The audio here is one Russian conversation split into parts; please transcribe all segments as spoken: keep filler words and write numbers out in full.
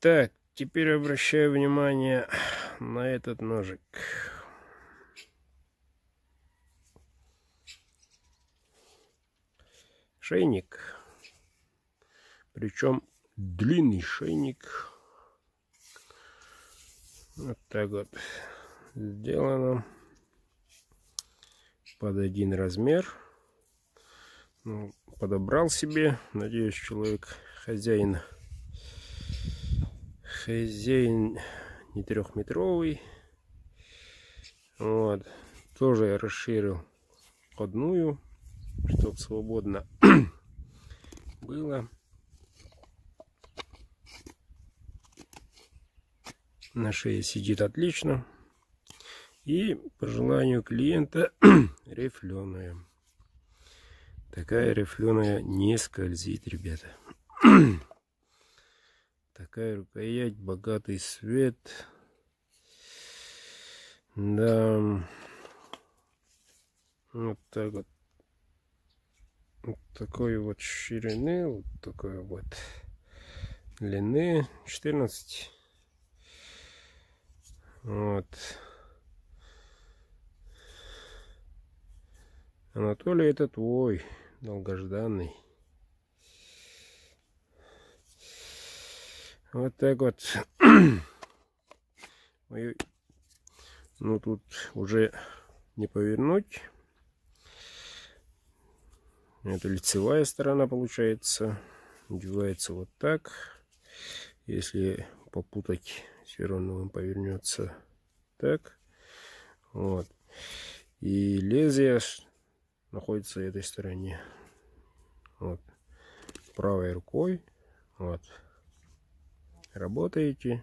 Так, теперь обращаю внимание на этот ножик. Шейник. Причем длинный шейник. Вот так вот сделано. Под один размер. Ну, подобрал себе. Надеюсь, человек хозяин. Хозяин не трехметровый. Вот. Тоже я расширил одную, чтобы свободно было. На шее сидит отлично. И по желанию клиента рифленая. Такая рифленая не скользит, ребята. Такая рукоять, богатый свет. Да. Вот так вот. Вот такой вот ширины, вот такой вот длины. четырнадцать. Вот. Анатолий, это твой долгожданный. Вот так вот. Ну, тут уже не повернуть. Это лицевая сторона получается. Одевается вот так. Если попутать, все равно он повернется так. Вот. И лезвие находится в этой стороне. Вот. Правой рукой. Вот. Работаете.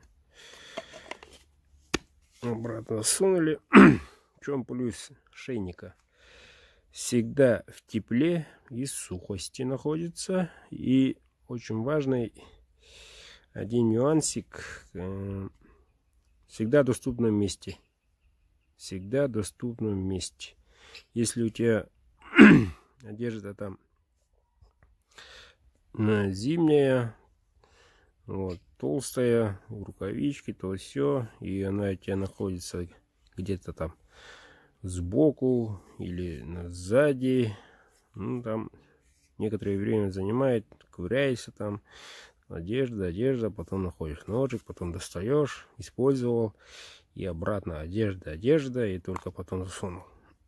Обратно сунули. В чем плюс шейника? Всегда в тепле и сухости находится. И очень важный один нюансик. Всегда в доступном месте. Всегда в доступном месте. Если у тебя одежда там зимняя, вот, толстая, рукавички, то все, и она у тебя находится где-то там сбоку или сзади, ну там некоторое время занимает, ковыряешься там, одежда, одежда, потом находишь ножик, потом достаешь, использовал, и обратно одежда, одежда, и только потом засунул.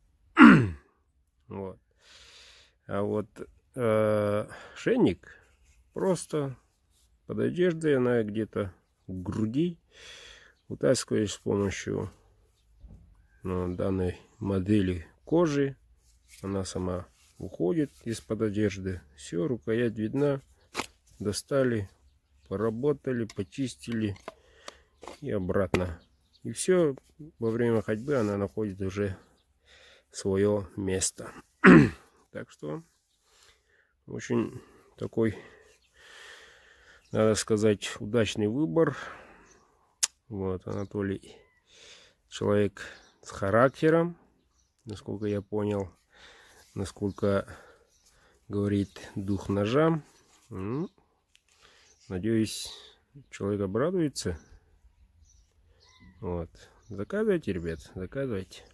Вот. А вот э, шейник просто под одеждой, она где-то в груди, вытаскиваешь с помощью ну, данной модели кожи, она сама уходит из-под одежды, все, рукоять видна, достали, поработали, почистили и обратно. И все, во время ходьбы она находит уже свое место. Так что очень такой, надо сказать, удачный выбор. Вот, Анатолий человек с характером, насколько я понял, насколько говорит дух ножа. Ну, надеюсь, человек обрадуется. Вот. Заказывайте, ребят, заказывайте.